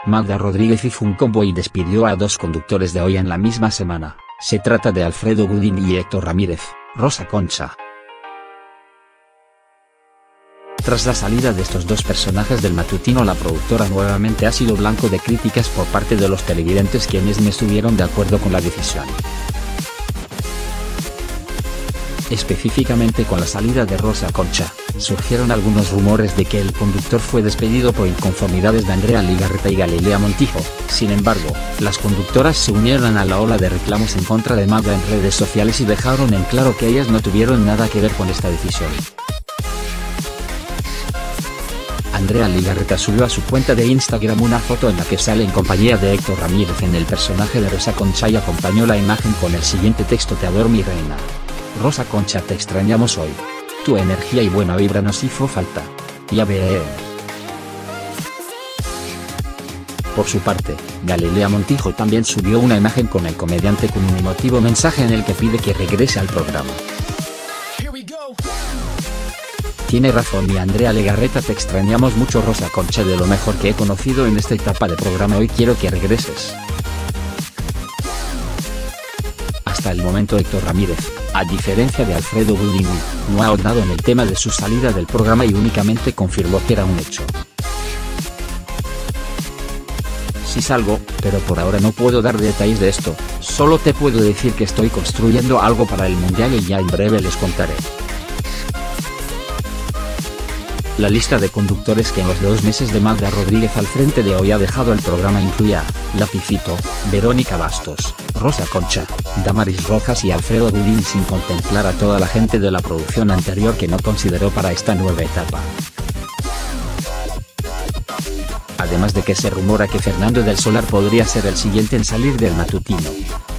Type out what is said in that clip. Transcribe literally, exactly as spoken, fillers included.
Magda Rodríguez hizo un combo y despidió a dos conductores de Hoy en la misma semana. Se trata de Alfredo Gudín y Héctor Ramírez. Rosa Concha. Tras la salida de estos dos personajes del matutino, la productora nuevamente ha sido blanco de críticas por parte de los televidentes, quienes no estuvieron de acuerdo con la decisión. Específicamente con la salida de Rosa Concha, surgieron algunos rumores de que el conductor fue despedido por inconformidades de Andrea Legarreta y Galilea Montijo. Sin embargo, las conductoras se unieron a la ola de reclamos en contra de Magda en redes sociales y dejaron en claro que ellas no tuvieron nada que ver con esta decisión. Andrea Legarreta subió a su cuenta de Instagram una foto en la que sale en compañía de Héctor Ramírez en el personaje de Rosa Concha y acompañó la imagen con el siguiente texto: te adoro mi reina. Rosa Concha, te extrañamos hoy. Tu energía y buena vibra nos hizo falta. Ya ve. Por su parte, Galilea Montijo también subió una imagen con el comediante con un emotivo mensaje en el que pide que regrese al programa. Tiene razón mi Andrea Legarreta, te extrañamos mucho Rosa Concha, de lo mejor que he conocido en esta etapa de programa, hoy quiero que regreses. Hasta el momento Héctor Ramírez, a diferencia de Alfredo Gudín, no ha ahondado en el tema de su salida del programa y únicamente confirmó que era un hecho. Sí salgo, pero por ahora no puedo dar detalles de esto, solo te puedo decir que estoy construyendo algo para el mundial y ya en breve les contaré. La lista de conductores que en los dos meses de Magda Rodríguez al frente de Hoy ha dejado el programa incluye a Lapicito, Verónica Bastos, Rosa Concha, Damaris Rojas y Alfredo Gudín, sin contemplar a toda la gente de la producción anterior que no consideró para esta nueva etapa. Además de que se rumora que Fernando del Solar podría ser el siguiente en salir del matutino.